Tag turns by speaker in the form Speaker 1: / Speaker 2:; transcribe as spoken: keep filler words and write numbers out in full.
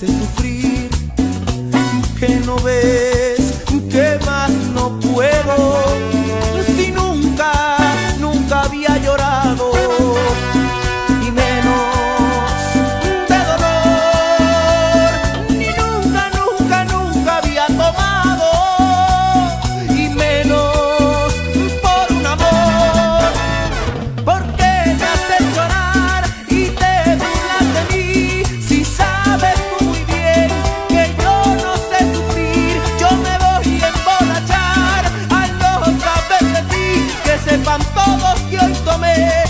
Speaker 1: hace sufrir, que no ves que más no puedo. Si nunca, nunca había llorado, y menos de dolor, ni nunca, nunca, nunca había tomado, y menos por un amor. ¿Por qué me haces llorar y te burlas de mí? Si sabes muy bien que yo no sé sufrir, yo me voy a emborrachar al no saber de ti. Que sepan todos que hoy tomé